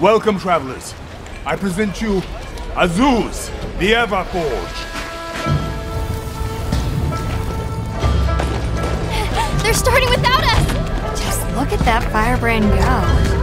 Welcome, travelers. I present you Azuz, the Everforge. They're starting without us! Just look at that firebrand go.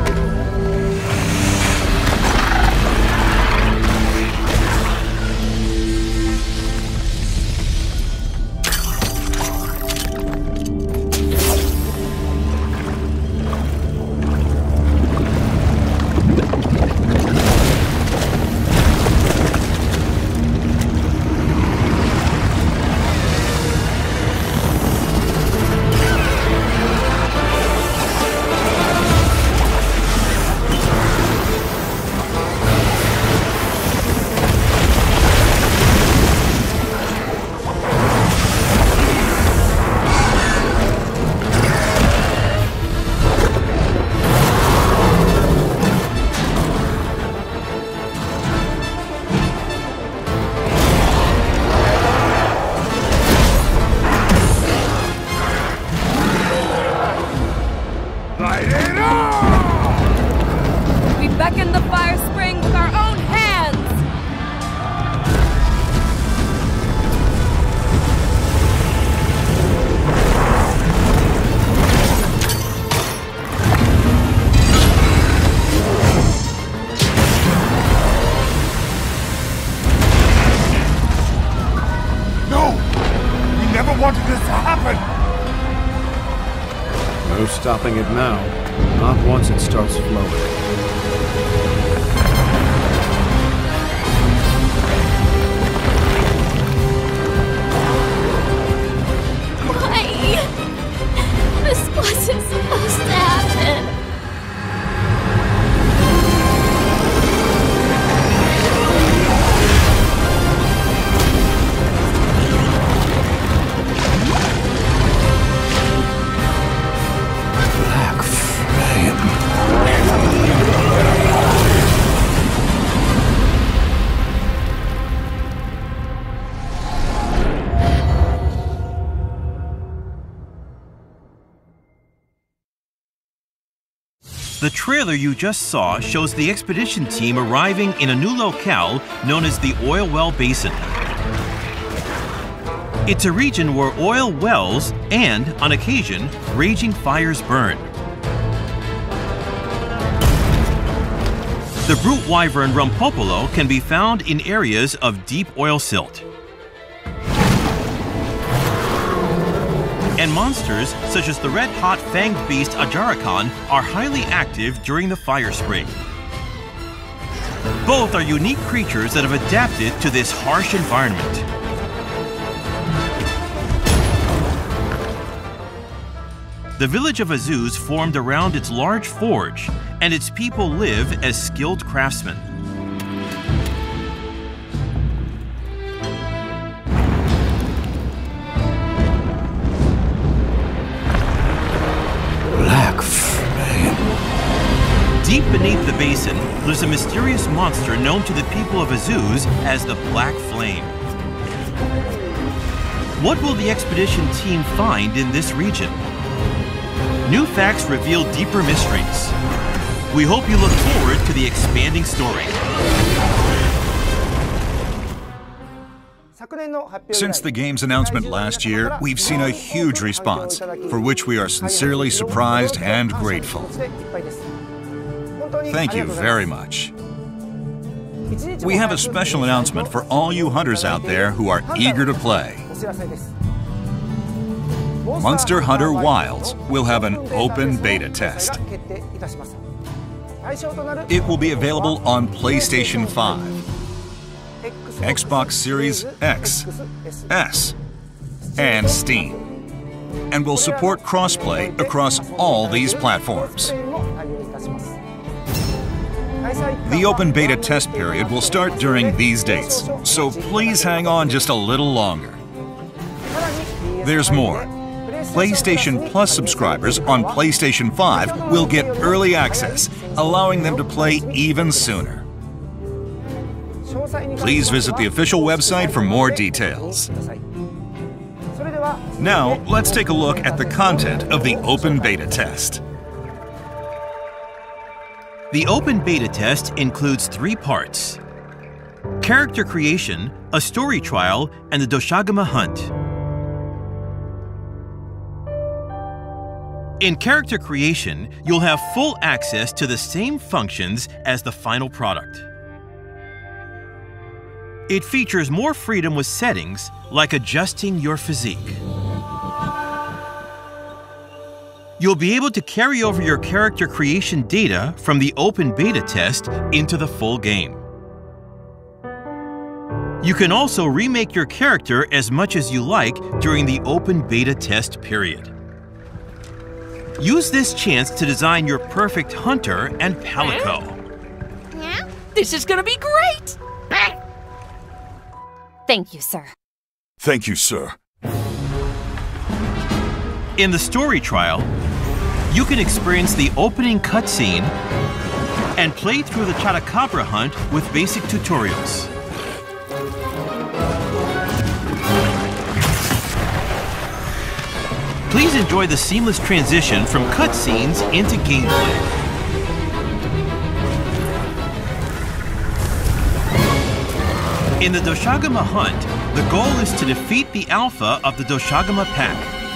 Beckon the fire spring with our own hands! No! We never wanted this to happen! No stopping it now. Not once it starts flowing. This wasn't supposed to happen. Black Flame. The trailer you just saw shows the expedition team arriving in a new locale known as the Oil Well Basin. It's a region where oil wells and, on occasion, raging fires burn. The brute wyvern Rumpopolo can be found in areas of deep oil silt. And monsters, such as the red-hot fanged beast Ajarakan, are highly active during the fire spring. Both are unique creatures that have adapted to this harsh environment. The village of Azuz formed around its large forge, and its people live as skilled craftsmen. Black Flame. Deep beneath the basin, there's a mysterious monster known to the people of Azuz as the Black Flame. What will the expedition team find in this region? New facts reveal deeper mysteries. We hope you look forward to the expanding story. Since the game's announcement last year, we've seen a huge response, for which we are sincerely surprised and grateful. Thank you very much. We have a special announcement for all you hunters out there who are eager to play. Monster Hunter Wilds will have an open beta test. It will be available on PlayStation 5, Xbox Series X, S, and Steam, and will support crossplay across all these platforms. The open beta test period will start during these dates, so please hang on just a little longer. There's more. PlayStation Plus subscribers on PlayStation 5 will get early access, allowing them to play even sooner. Please visit the official website for more details. Now, let's take a look at the content of the open beta test. The open beta test includes 3 parts: character creation, a story trial, and the Doshagama hunt. In character creation, you'll have full access to the same functions as the final product. It features more freedom with settings like adjusting your physique. You'll be able to carry over your character creation data from the open beta test into the full game. You can also remake your character as much as you like during the open beta test period. Use this chance to design your perfect hunter and palico. This is gonna be great! Thank you, sir. Thank you, sir. In the story trial, you can experience the opening cutscene and play through the Chotacabra hunt with basic tutorials. Please enjoy the seamless transition from cutscenes into gameplay. In the Doshagama hunt, the goal is to defeat the alpha of the Doshagama pack.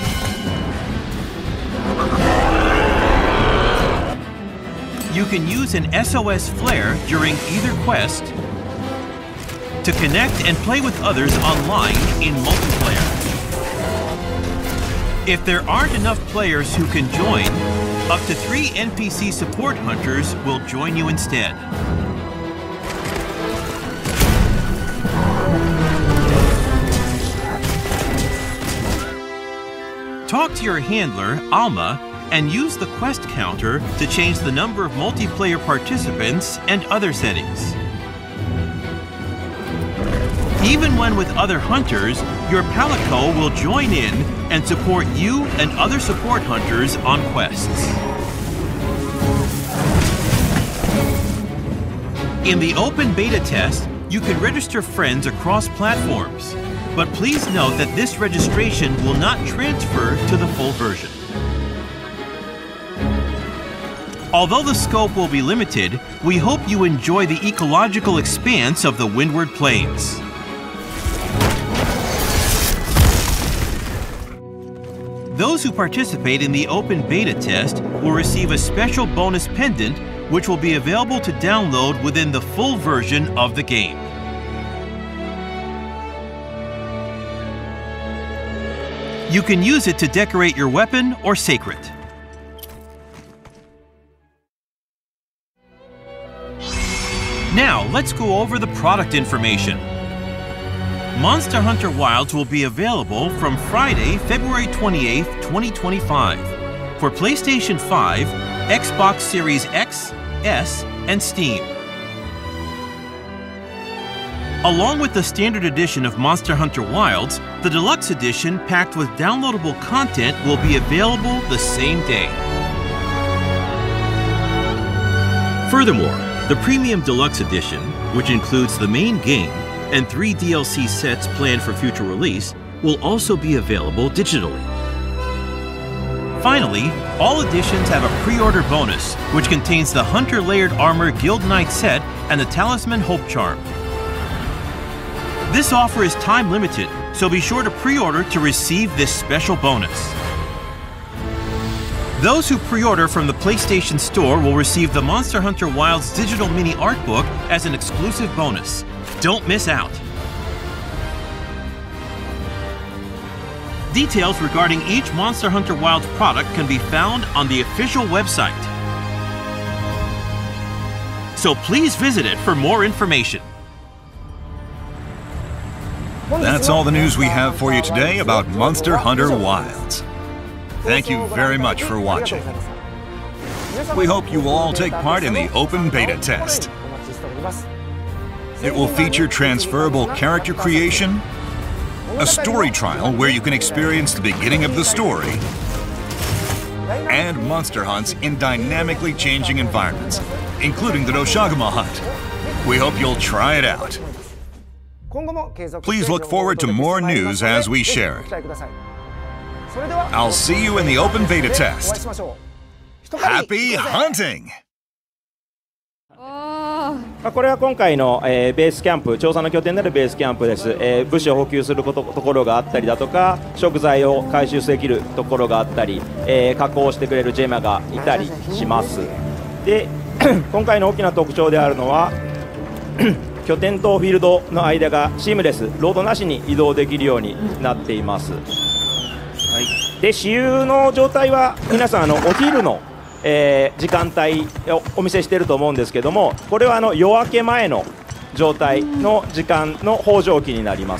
You can use an SOS flare during either quest to connect and play with others online in multiplayer. If there aren't enough players who can join, up to 3 NPC support hunters will join you instead. Talk to your handler, Alma, and use the quest counter to change the number of multiplayer participants and other settings. Even when with other hunters, your palico will join in and support you and other support hunters on quests. In the open beta test, you can register friends across platforms, but please note that this registration will not transfer to the full version. Although the scope will be limited, we hope you enjoy the ecological expanse of the Windward Plains. Those who participate in the open beta test will receive a special bonus pendant, which will be available to download within the full version of the game. You can use it to decorate your weapon or sacred. Now, let's go over the product information. Monster Hunter Wilds will be available from Friday, February 28th, 2025 for PlayStation 5, Xbox Series X, S, and Steam. Along with the standard edition of Monster Hunter Wilds, the deluxe edition packed with downloadable content will be available the same day. Furthermore, the Premium Deluxe Edition, which includes the main game and 3 DLC sets planned for future release, will also be available digitally. Finally, all editions have a pre-order bonus, which contains the Hunter Layered Armor Guild Knight set and the Talisman Hope Charm. This offer is time limited, so be sure to pre-order to receive this special bonus. Those who pre-order from the PlayStation Store will receive the Monster Hunter Wilds digital mini art book as an exclusive bonus. Don't miss out. Details regarding each Monster Hunter Wilds product can be found on the official website. So please visit it for more information. That's all the news we have for you today about Monster Hunter Wilds. Thank you very much for watching. We hope you will all take part in the open beta test. It will feature transferable character creation, a story trial where you can experience the beginning of the story, and monster hunts in dynamically changing environments, including the Doshagama hunt. We hope you'll try it out. Please look forward to more news as we share it. I'll see you in the open beta test. Happy hunting! これは今回の、ベースキャンプ、調査の拠点になるベースキャンプです。物資を補給するところがあったりだとか、食材を回収できるところがあったり、加工してくれるジェマがいたりします。で今回の大きな特徴であるのは拠点とフィールドの間がシームレス、ロードなしに移動できるようになっています。で私有の状態は皆さんお昼の時間帯をお見せしていると思うんですけども、これは夜明け前の状態の時間の北条期になります。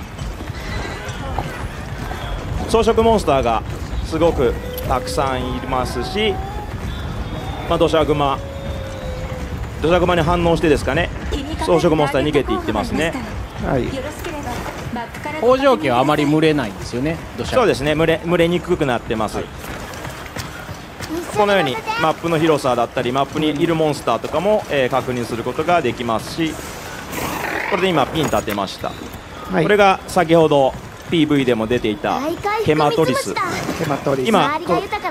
草食モンスターがすごくたくさんいますし、土砂熊に反応してですかね、草食モンスター逃げていってますね。 はい、 北条期はあまり群れないんですよね。 そうですね、群れにくくなってます。はい、このようにマップの広さだったりマップにいるモンスターとかも、確認することができますし、これで今ピン立てました。はい、これが先ほど PV でも出ていたヘマトリス。今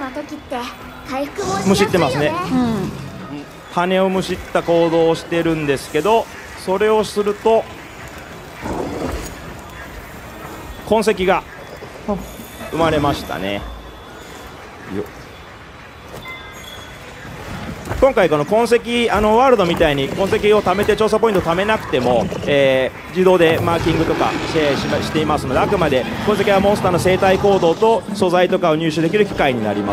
むしってますね。羽をむしった行動をしてるんですけど、それをすると痕跡が生まれましたね。今回この痕跡、ワールドみたいに痕跡を貯めて調査ポイントを貯めなくても、自動でマーキングとかしていますので、あくまで痕跡はモンスターの生態行動と素材とかを入手できる機械になります。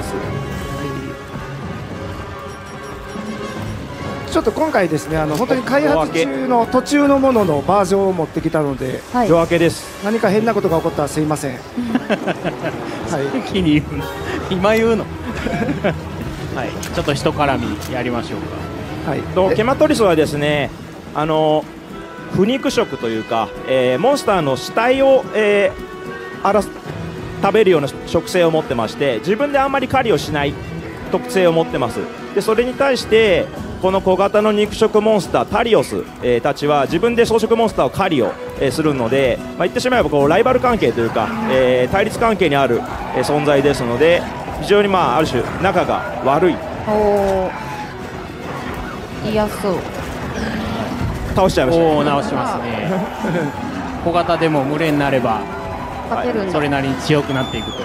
ちょっと今回ですね、本当に開発中の途中のもののバージョンを持ってきたので、 夜明けです。 何か変なことが起こったらすいません。はい、 気に言うの今言うのはい、ちょっと人絡みやりましょうか。はい、ケマトリスはですね、腐肉食というか、モンスターの死体を、食べるような食性を持ってまして、自分であんまり狩りをしない特性を持ってます。でそれに対してこの小型の肉食モンスタータリオス、たちは自分で草食モンスターを狩りを、するので、言ってしまえばこうライバル関係というか、対立関係にある、存在ですので、非常にある種仲が悪い。 嫌そう。 倒しちゃいました。 直しますね小型でも群れになればそれなりに強くなっていくと、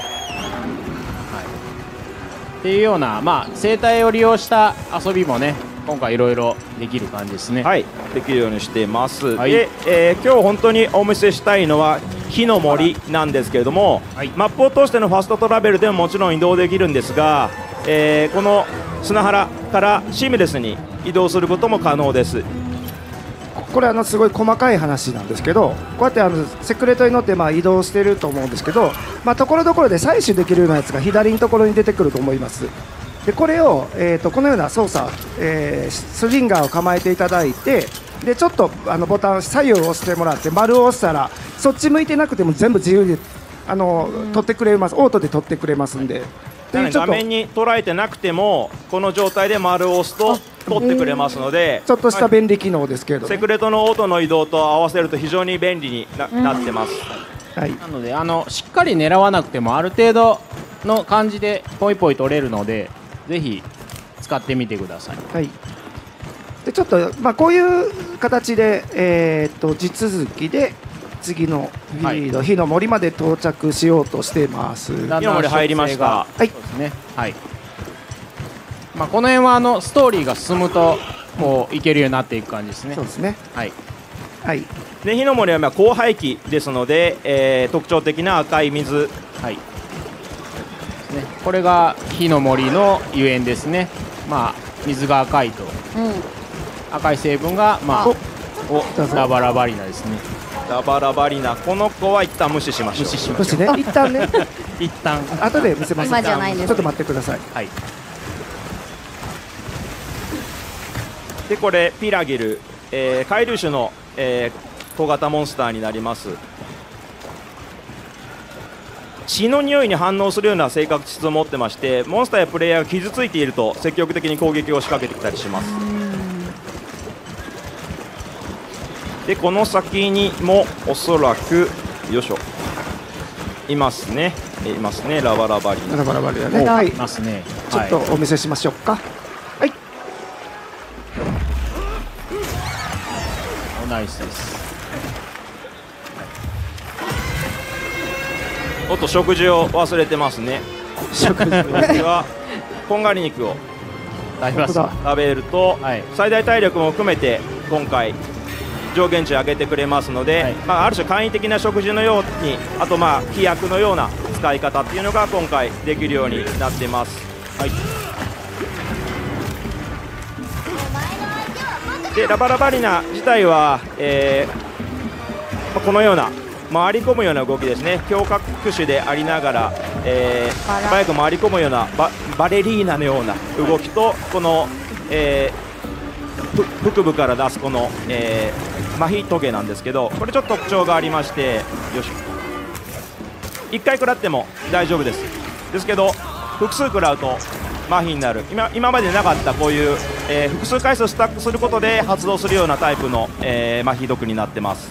っていうような、生態を利用した遊びもね、今回いろいろできる感じですね。 はい、できるようにしています。で、今日本当にお見せしたいのは火の森なんですけれども、マップを通してのファストトラベルでももちろん移動できるんですが、この砂原からシームレスに移動することも可能です。 これすごい細かい話なんですけど、こうやってセクレトに乗って移動してると思うんですけど、ところどころで採取できるようなやつが左のところに出てくると思います。でこれを、このような操作、スリンガーを構えていただいて、でちょっとボタン左右を押してもらって丸を押したら、そっち向いてなくても全部自由に取ってくれます。オートで取ってくれますんで。 画面に捉えてなくてもこの状態で丸を押すと取ってくれますので、 ちょっとした便利機能ですけれども、 セクレトのオートの移動と合わせると非常に便利に なってます。 はい、なのでしっかり狙わなくてもある程度の感じでポイポイ取れるので、ぜひ使ってみてください。 はい、でちょっとこういう形で、地続きで次のフィールド、火の森まで到着しようとしています。 火の森入りました。 はい。ですね。はい。この辺はストーリーが進むともういけるようになっていく感じですね。 そうですね。 はい。 はい。 で火の森は広廃棄ですので、特徴的な赤い水。 はい。ね、これが火の森のゆえんですね。水が赤いと、赤い成分がラバラバリナですね。 ラバラバリナ、この子は一旦無視しましょう。 無視ね、一旦ね一旦後で見せます。 今じゃないです。 ちょっと待ってください。 はい。 でこれピラギル、海竜種の、小型モンスターになります。血の匂いに反応するような性格質を持ってまして、モンスターやプレイヤーが傷ついていると積極的に攻撃を仕掛けてきたりします。でこの先にもおそらくよいしょいますね、ラバラバリナ。 ラバラバリナね。はい。 いますね。 ちょっとお見せしましょうか。はい。 ナイスです。 おっと食事を忘れてますね。 食事はこんがり肉を食べると、最大体力も含めて今回上限値を上げてくれますので、ある種簡易的な食事のように、あと飛薬のような使い方っていうのが今回できるようになってます。でラバラバリナ自体は、このような回り込むような動きですね。強化駆手でありながら、早く回り込むようなバレリーナのような動きと、この、腹部から出すこの、麻痺トゲなんですけど、これちょっと特徴がありまして、よし1回食らっても大丈夫です。ですけど複数食らうと麻痺になる。今までなかったこういう、複数回数スタックすることで発動するようなタイプの、麻痺毒になってます。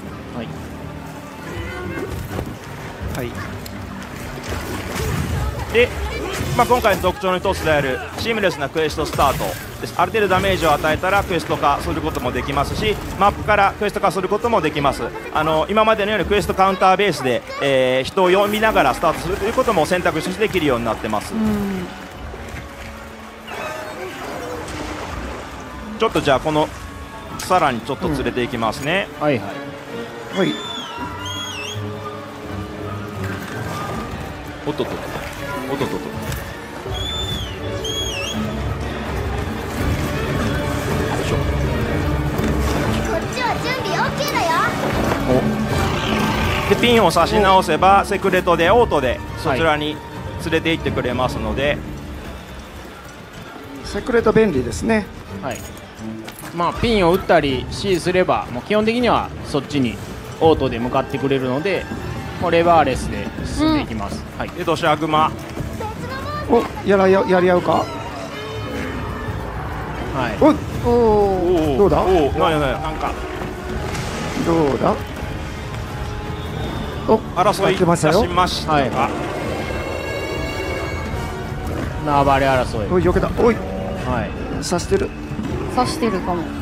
で、今回の特徴の一つであるシームレスなクエストスタートです。ある程度ダメージを与えたらクエスト化することもできますし、マップからクエスト化することもできます。今までのようにクエストカウンターベースで、人を読みながらスタートするということも選択肢としてできるようになってます。ちょっとじゃあこのさらにちょっと連れていきますね。おっとっとおっとっとっと、 こっちは準備 OK だよ。 でピンを差し直せばセクレトでオートでそちらに連れて行ってくれますので、 セクレト便利ですね。 ピンを打ったり C すればもう基本的にはそっちにオートで向かってくれるので、もうレバーレスで進んでいきます。 でドシャグマやり合うか。どうだなんかどうだ。 争い出しましたが、 縄張り争い。 避けた。刺してるかも。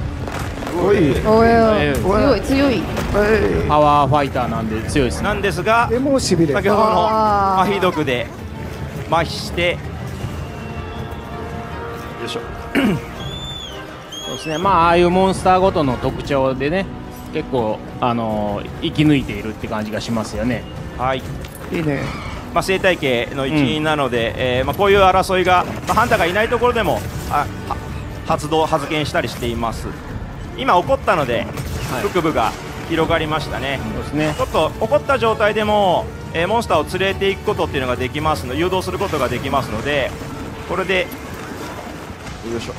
強い。 パワーファイターなんで強いですね。 なんですが、 でもしびれ先ほどの麻痺毒で麻痺して、よいしょそうですね。ああいうモンスターごとの特徴でね、結構生き抜いているって感じがしますよね。 いいね。 生態系の一員なので、こういう争いが、ハンターがいないところでも発現したりしています。今起こったので、腹部が広がりましたね。ちょっと起こった状態でも、モンスターを連れていくことっていうのができますので、誘導することができますので、これでよいしょ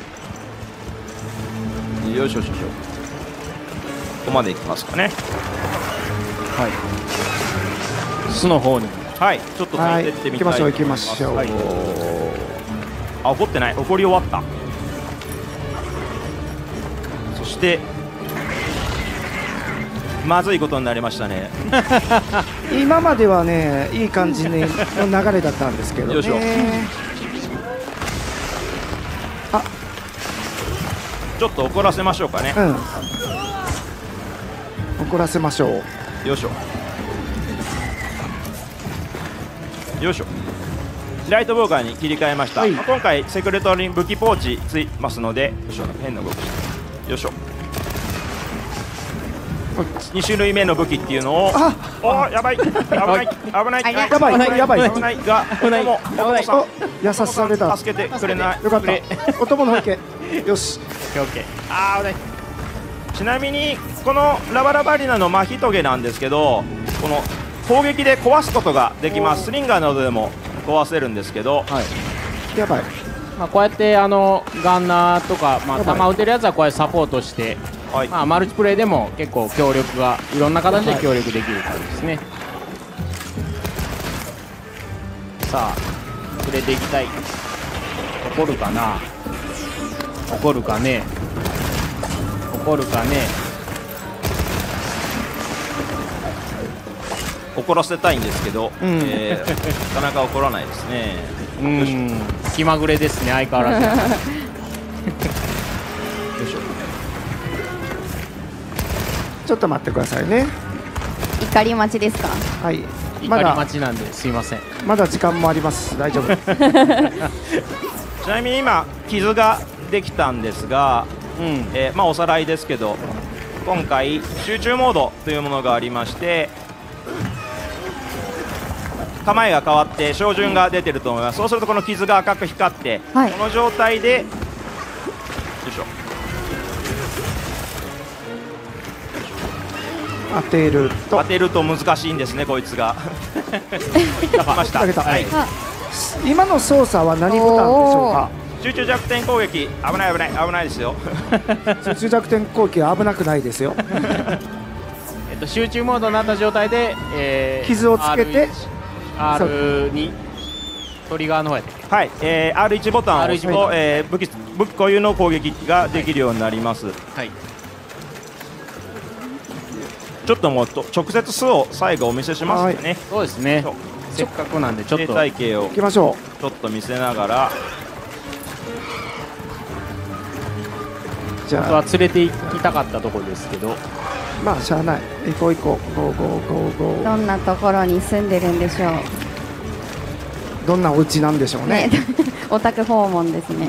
よいしょよいしょ、ここまでいきますかね。 巣の方にちょっとついてってみたいと思います。 行きましょう。 起こってない、起こり終わった。そしてまずいことになりましたね。 今まではね、いい感じの流れだったんですけどね。 ちょっと怒らせましょうかね。 怒らせましょう。 よいしょよいしょ。ライトボーガーに切り替えました。今回セクレトに武器ポーチついますので、よいしょ、変な動きして、よいしょ。2種類目の武器っていうのを、やばい危ない危ないが、 優しさ出た。 助けてくれない。 よかった。お供の池。よし。 危ない。 ちなみにこのラバラバリナの麻痺トゲなんですけど、この攻撃で壊すことができます。スリンガーなどでも壊せるんですけど、 やばい。 こうやってガンナーとか、弾撃てるやつはこうやってサポートして、マルチプレイでも結構協力がいろんな形で協力できる感じですね。さあ触れていきたい。怒るかな、怒るかね、怒るかね。 怒らせたいんですけど、なかなか怒らないですね。 気まぐれですね、相変わらず。よいしょ。 ちょっと待ってくださいね。 怒り待ちですか？ はい。 怒り待ちなんですいません。 まだ時間もあります。大丈夫。 ちなみに今傷ができたんですが、まあおさらいですけど、今回集中モードというものがありまして、構えが変わって照準が出てると思います。そうするとこの傷が赤く光って、 はい、 この状態でよいしょ当てると難しいんですね、こいつが。来ました。はい、 今の操作は何ボタンでしょうか？ 集中弱点攻撃、危ないですよ。 集中弱点攻撃は危なくないですよ。 集中モードになった状態で、 傷をつけて R2 トリガーの方やったっけ？ はい、R1 ボタンを押すと、武器固有の攻撃ができるようになります。 はい。 ちょっともう直接巣を最後お見せしますね。 そうですね。せっかくなんでちょっと体型を行きましょう。ちょっと見せながら。 じゃあ連れて行きたかったところですけど。 まあしゃあない。行こう。ゴー。 どんなところに住んでるんでしょう。 どんなお家なんでしょうね。 お宅訪問ですね。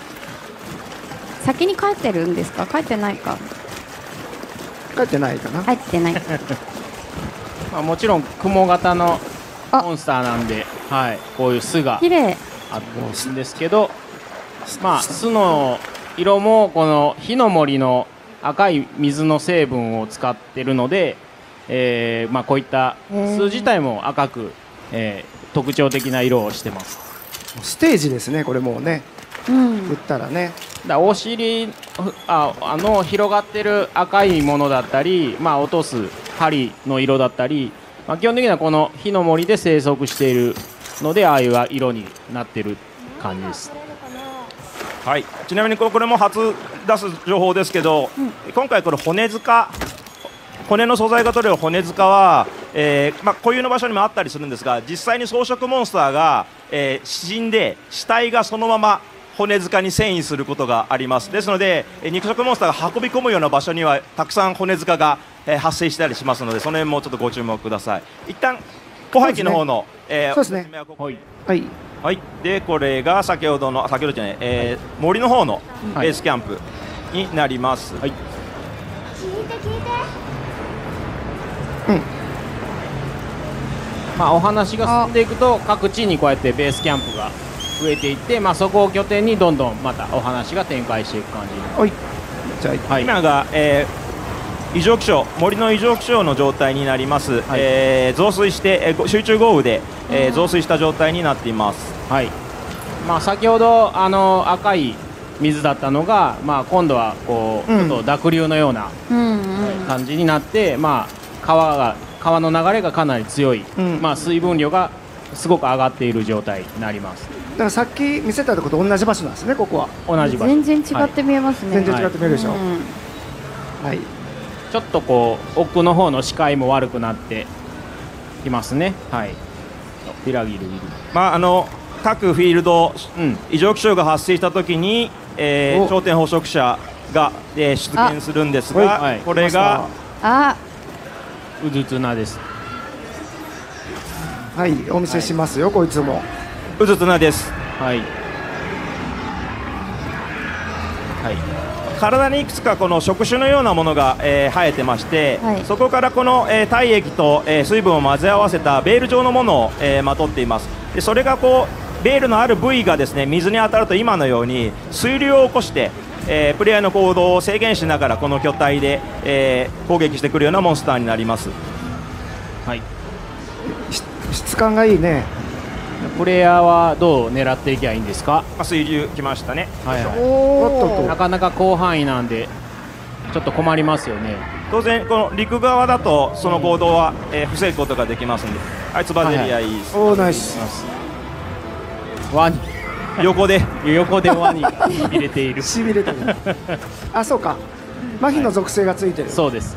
先に帰ってるんですか？帰ってないか。 帰ってないかな。 帰ってない。 まあもちろん雲型のモンスターなんで、はい、こういう巣があるんですけど、まあ巣の色もこの火の森の赤い水の成分を使ってるので、まあこういった巣自体も赤く、特徴的な色をしてます。 ステージですね、これもうね。打ったらね。 お尻の広がってる赤いものだったり、まあ、落とす針の色だったり、まあ、基本的にはこの火の森で生息しているのでああいう色になってる感じです。 はい、ちなみにこれも初出す情報ですけど、今回これ骨の素材が取れる骨塚は、まあ、固有の場所にもあったりするんですが、実際に草食モンスターが、死んで死体がそのまま骨塚に遷移することがあります。ですので肉食モンスターが運び込むような場所にはたくさん骨塚が、発生したりしますので、その辺もちょっとご注目ください。一旦後背機の方のそうですね。 はい、でこれが先ほどじゃない、森の方のベースキャンプになります。はい、 まあお話が進んでいくと各地にこうやってベースキャンプが増えていって、まあ、そこを拠点にどんどんまたお話が展開していく感じになります。 じゃあ、今が、異常気象、森の異常気象の状態になります。増水して、集中豪雨で、増水した状態になっています。 はい、まあ、先ほど赤い水だったのが、まあ、今度はこう、ちょっと濁流のような感じになって、まあ、川の流れがかなり強い、まあ、水分量がすごく上がっている状態になります。 だからさっき見せたところと同じ場所なんですね、ここは。 同じ場所。 全然違って見えますね。 全然違って見えるでしょ。はい。 ちょっとこう奥の方の視界も悪くなってきますね。はい。ピラギル。 まあ各フィールド、異常気象が発生したときに、頂点捕食者が、出現するんですが、これがうずつなです。 はい、お見せしますよ、こいつも。 うずつなです。はい。体にいくつかこの触手のようなものが、生えてまして、そこからこの、体液と、水分を混ぜ合わせたベール状のものを、まとっています。でそれがこうベールのある部位がですね、水に当たると今のように水流を起こして、プレイヤーの行動を制限しながらこの巨体で、攻撃してくるようなモンスターになります。はい。 質感がいいね。 プレイヤーはどう狙っていけばいいんですか？ 水流きましたね。 なかなか広範囲なんでちょっと困りますよね。 当然この陸側だとその行動は、防ぐことができますので、あいつバゼリアいいです。 おー、ナイス。 ワニ横でワニがしびれている。 しびれてる。あ、そうか。麻痺の属性がついてる。 そうです。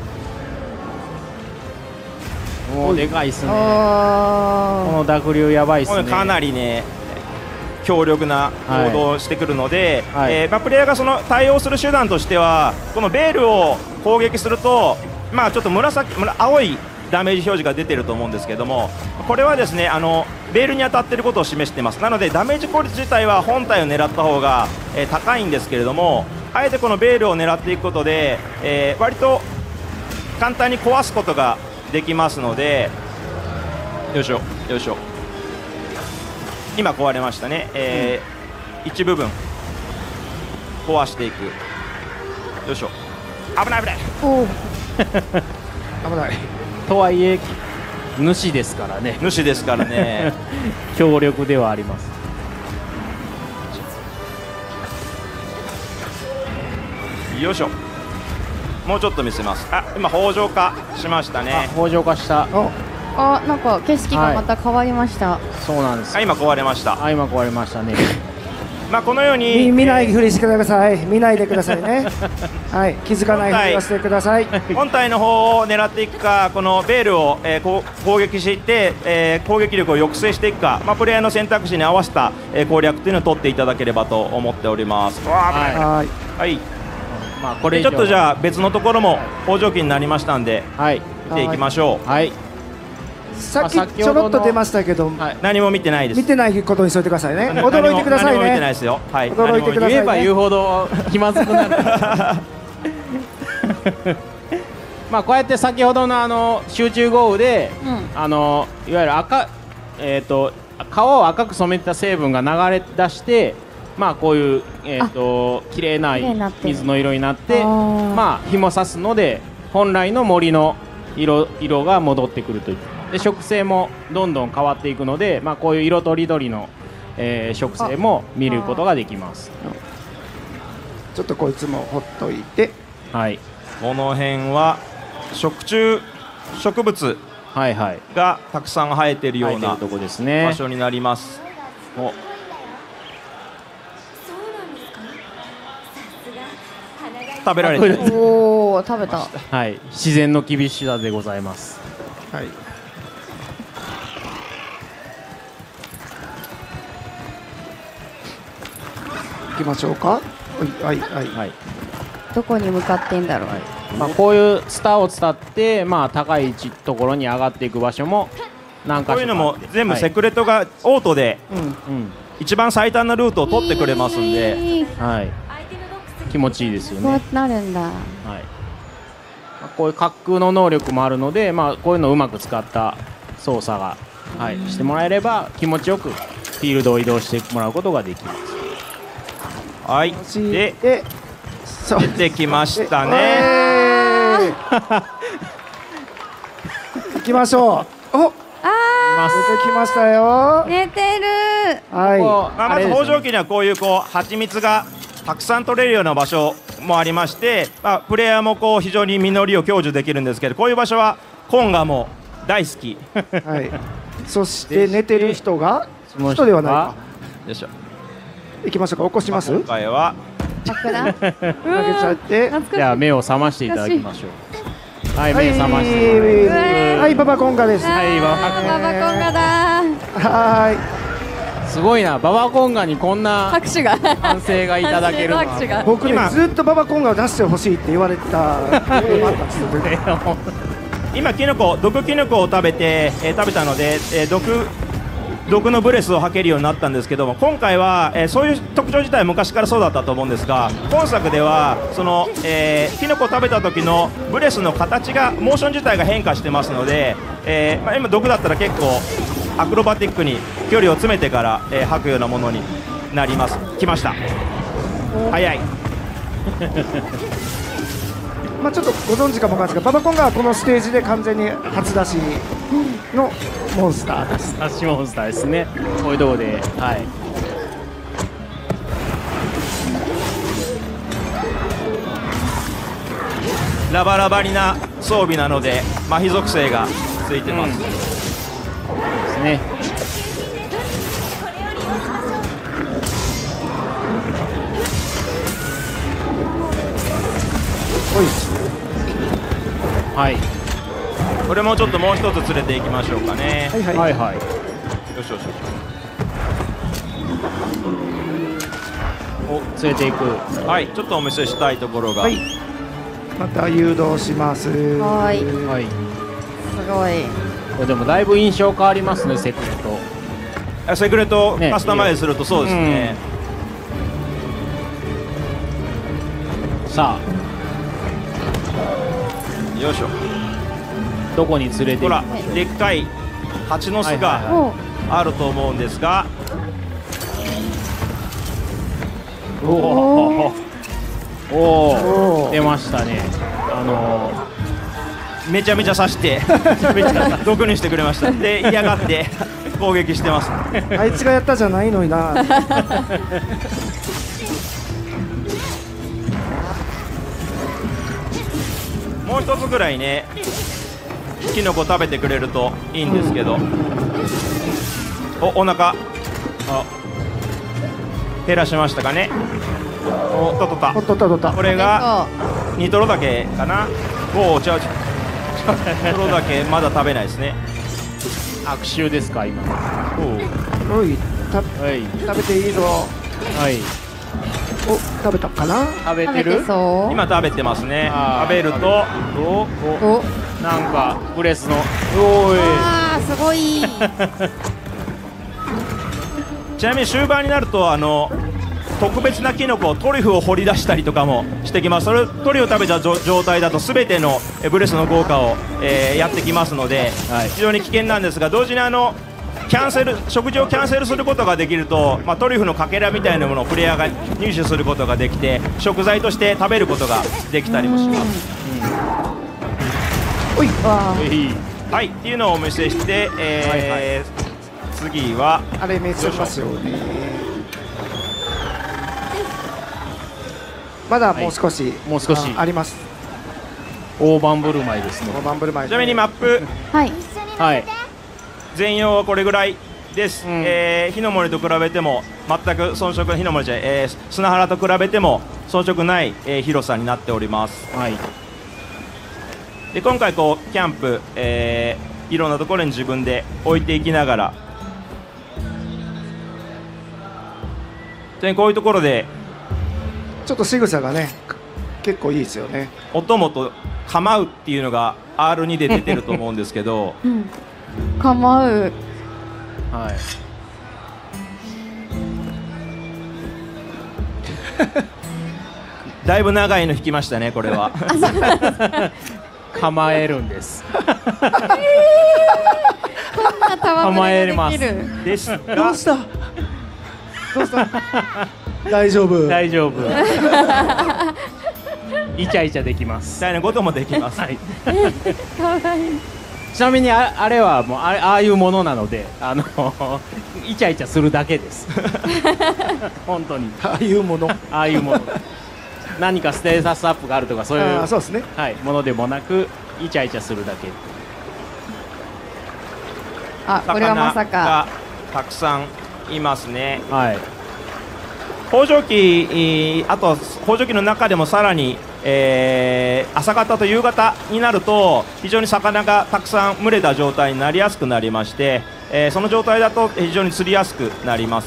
もうでかいっすね。この濁流やばいっすね。 かなりね強力な行動をしてくるので、まあ、プレイヤーがその対応する手段としてはこのベールを攻撃すると、 まあちょっと青いダメージ表示が出てると思うんですけども、これはですねベールに当たっていることを示しています。なのでダメージ効率自体は本体を狙った方が、高いんですけれども、あえてこのベールを狙っていくことで、割と簡単に壊すことができますので、よいしょよいしょ、今壊れましたね。一部分壊していく。よいしょ、危ない危ない。 危ない。 とはいえ主ですからね。 主ですからね。 強力ではあります。 よいしょ、もうちょっと見せます。あ、今北条化しましたね。 北条化した。 あ、なんか景色がまた変わりました。 そうなんです。 今壊れました。 今壊れましたね。 まあこのように見ないふりしてください。見ないでくださいね。はい、気づかないふりをしてください。 本体の方を狙っていくか、このベールを、攻撃していって、攻撃力を抑制していくか、まあ、プレイヤーの選択肢に合わせた、攻略というのを取っていただければと思っております。はい、はい、 まあこれちょっとじゃあ別のところも北条記になりましたんで、見ていきましょう。 はい。 さっきちょろっと出ましたけど、 何も見てないです。 見てないことにしといてくださいね。驚いてくださいね。 何も見てないですよ。はい。 驚いてくださいね。 言えば言うほど気まずくなる。まあこうやって先ほどの集中豪雨で、いわゆる川を赤く染めた成分が流れ出して、まあこういう綺麗な水の色になって、まあ日も差すので本来の森の色が戻ってくるという。で植生もどんどん変わっていくので、まあこういう色とりどりの、植生も見ることができます。 ちょっとこいつもほっといて、 はい。この辺は食虫植物がたくさん生えているようなとこですね。 場所になります。食べられてる。 おお、食べた。 はい、自然の厳しさでございます。 はい。行きましょうか。はいはいはい。 どこに向かってんだろう。 まあこういうツタを伝ってまあ高いところに上がっていく場所も何か所か。 こういうのも全部セクレトがオートで一番最短なルートを取ってくれますんで、 はい。気持ちいいですよね。 こうなるんだ。はい。 こういう滑空の能力もあるので、まあこういうのをうまく使った操作がしてもらえれば気持ちよくフィールドを移動してもらうことができます。 はい。で出てきましたね。 行きましょう。お、出てきましたよ。 寝てる。 はい。 まず北条記にはこういう蜂蜜がたくさん取れるような場所もありまして、プレイヤーも非常に実りを享受できるんですけど、こういう場所はコンガも大好き。 はい。そして寝てる人が人ではないか。 よいしょ。 行きましょうか。起こします。 今回は開けちゃって。 じゃあ目を覚ましていただきましょう。はい、目覚まして。 はい、ババコンガです。 はい、 ババコンガだ。 はい。 すごいな、ババコンガにこんな拍手が歓声がいただけるのは。 僕ね、ずっとババコンガを出してほしいって言われた今毒キノコを食べたので、毒のブレスを吐けるようになったんですけども、今回は、そういう特徴自体は昔からそうだったと思うんですが、本作ではその、キノコを食べた時のブレスの形がモーション自体が変化してますので、今毒だったら結構アクロバティックに距離を詰めてから、吐くようなものになります。来ました。早い。 まあちょっとご存知かもわかんないですが、ババコンガはこのステージで完全に初出しのモンスターです。 初出しモンスターですね。こういうところで、はい。 ラバラバリな装備なので麻痺属性がついてます。 ですね。はい。 これもちょっともう一つ連れて行きましょうかね。 はいはいはい。 よしよしよし。 お、連れていく。 はい、ちょっとお見せしたいところがまた誘導します。 はい。 はい。 すごい。 これでもだいぶ印象変わりますね、セクレト。 セクレトカスタマイズするとそうですね。 さあ、よいしょ。 どこに連れて行く？ ほら、でっかい蜂の巣があると思うんですが。 おお。おお。出ましたね。 めちゃめちゃ刺して毒にしてくれました。で嫌がって攻撃してます。 あいつがやったじゃないのにな。 もう一つぐらいねキノコ食べてくれるといいんですけど、お腹減らしましたかね。おっとっとこれがニトロダケかな。おお、違う。ニトロダケまだ食べないですね。 悪臭ですか今。 おい、食べていいぞ。 はい。 お、食べたかな。 食べてる。 今食べてますね。食べるとなんかブレスの。 おい。ああ、すごい。 ちなみに終盤になると特別なキノコトリュフを掘り出したりとかもしてきます。それトリュフを食べた状態だと全てのブレスの効果を、やってきますので、非常に危険なんですが、同時に食事をキャンセルすることができると、トリュフのかけらみたいなものをプレイヤーが入手することができて食材として食べることができたりもします。 おい、 はい、っていうのをお見せして、次はあれ見せますよね。まだもう少し、あります。 大盤振る舞いですね。 大盤振る舞い。 ちなみにマップ、 はい、 全容はこれぐらいです。火の森と比べても全く遜色、火の森じゃない、砂原と比べても遜色ない、広さになっております。 はい。 で今回キャンプ、いろんなところに自分で置いていきながら、こういうところでちょっと仕草がね結構いいですよね。 音もと構うっていうのが R2 で出てると思うんですけど、 構う。 はい。 だいぶ長いの引きましたねこれは。 構えるんです。 こんな構えます。 ですがどうした？大丈夫。 大丈夫。イチャイチャできます。 大変なこともできます。 はい。ちなみにあれはもうああいうものなので、イチャイチャするだけです。本当に。 ああいうもの。 ああいうもの。何かステータスアップがあるとかそういう、 そうですね。 はい、ものでもなくイチャイチャするだけ。 あ、これはまさか。 たくさんいますね。 はい。 北条記、あと北条記の中でもさらに、朝方と夕方になると非常に魚がたくさん群れた状態になりやすくなりまして、その状態だと非常に釣りやすくなります。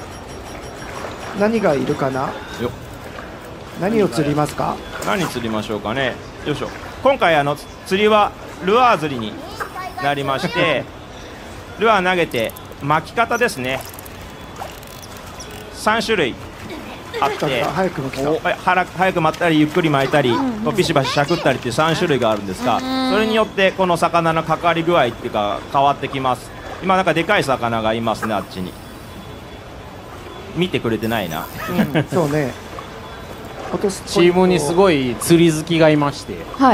何がいるかな。何を釣りますか。 何釣りましょうかね。よいしょ。今回釣りはルアー釣りになりましてルアー投げて巻き方ですね。3種類あって早く巻ったりゆっくり巻いたり、ビシバシしゃくったりっていう3種類があるんですが、それによってこの魚のかかり具合っていうか変わってきます。今なんかでかい魚がいますね。あっちに見てくれてないな。 そうね。 チームにすごい釣り好きがいまして、 はい。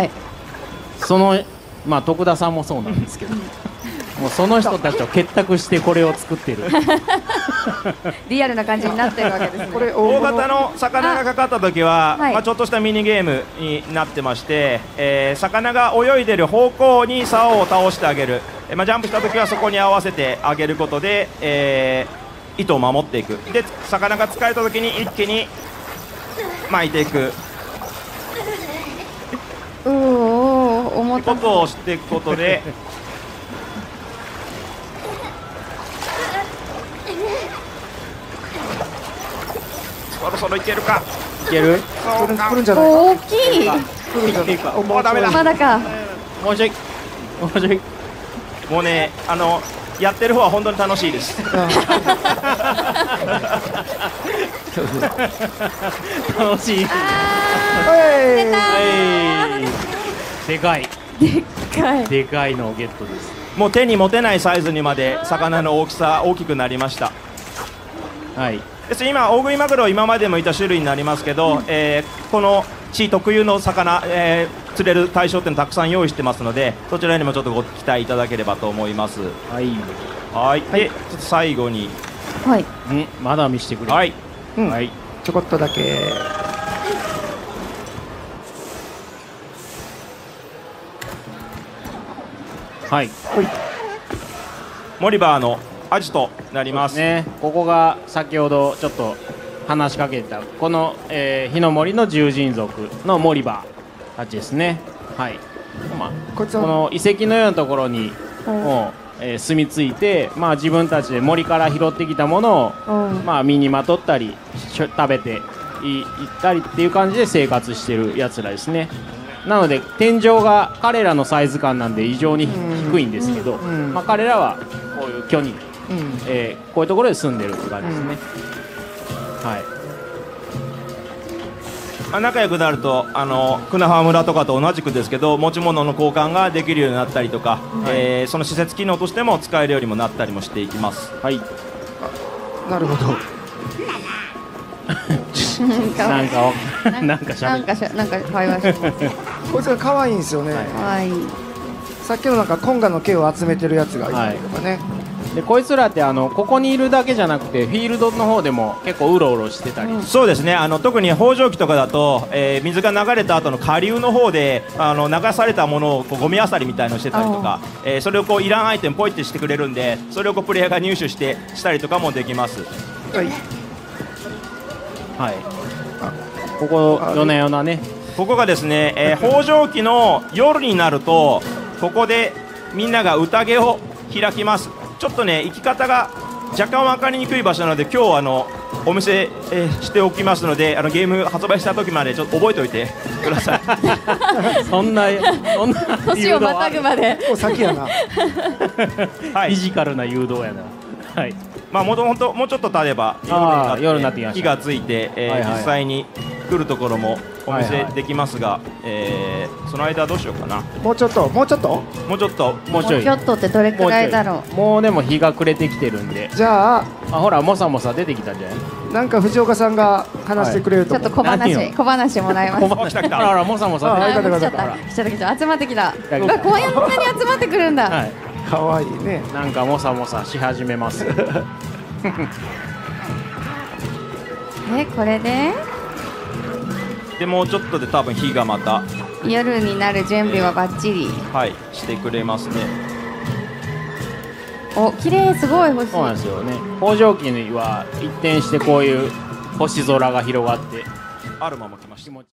徳田さんもそうなんですけど、もうその人たちを結託してこれを作ってる。 リアルな感じになってるわけですね。 これ大型の魚がかかった時はちょっとしたミニゲームになってまして、魚が泳いでる方向に竿を倒してあげる、ジャンプした時はそこに合わせてあげることで、糸を守っていく。で魚が疲れた時に一気に巻いていくことをしていくことでそろそろいけるか。 いける？ 来るんじゃないか。 大きい。 もうダメだ。 まだか。 もうちょいもうちょい。 もうねやってる方は本当に楽しいです。 楽しい。でかい。でかいのをゲットです。 もう手に持てないサイズにまで魚の大きくなりました。 はい。 です今大食いマグロ今までもいた種類になりますけど、この地特有の魚、釣れる対象点たくさん用意してますので、そちらにもちょっとご期待いただければと思います。 はいはい。でちょっと最後に、 はい。 まだ見せてくれ。 はい、 はい。 ちょこっとだけ。 はい。 モリバーのアジとなります。 ね。ここが先ほどちょっと話しかけたこの、日の森の獣人族のモリバーたちですね。はい。まあこの遺跡のようなところにもう、住み着いて、まあ自分たちで森から拾ってきたものを、まあ身にまとったり食べていったりっていう感じで生活してるやつらですね。なので天井が彼らのサイズ感なんで異常に低いんですけど、まあ彼らはこういう巨に、こういうところで住んでるって感じですね。はい。 仲良くなるとクナハ村とかと同じくですけど、持ち物の交換ができるようになったりとか、その施設機能としても使えるようにもなったりもしていきます。 はい。 なるほど。 なんか会話してます。 こいつが可愛いんですよね。 可愛い。 さっきのなんかコンガの毛を集めてるやつがいたりとかね。 でこいつらってここにいるだけじゃなくてフィールドの方でも結構うろうろしてたり、 そうですね。特に北条記とかだと、水が流れた後の下流の方で流されたものをこうゴミ漁りみたいのをしてたりとか、それをこういらんアイテムポイってしてくれるんで、それをこうプレイヤーが入手したりとかもできます。 はい。 はい。ここ夜な夜なね。 ここがですね、北条記の夜になるとここでみんなが宴を開きます。ちょっとね行き方が若干分かりにくい場所なので、今日お見せ、しておきますので、ゲーム発売した時までちょっと覚えておいてください。 そんな年をまたぐまで。 先やな。 はい。 フィジカルな誘導やな。はい。 まあもうちょっと経てば夜になってきました。 火がついて、実際に来るところもお見せできますが、その間どうしようかな。 もうちょっともうちょい。 もうちょっとってどれくらいだろう。 もうでも日が暮れてきてるんで。 じゃあほらもさもさ出てきたんじゃない。 なんか藤岡さんが話してくれると思う。 ちょっと小話もらいます。 来た来た。 ほらもさもさ。 集まってきた。こういうのに集まってくるんだ。 可愛いね。 なんかもさもさし始めます。 これでもうちょっとで多分火がまた夜になる準備はバッチリ、 してくれますね。 お、綺麗、すごい星。 そうなんですよね。北条記には一転してこういう星空が広がってアルマも来ました。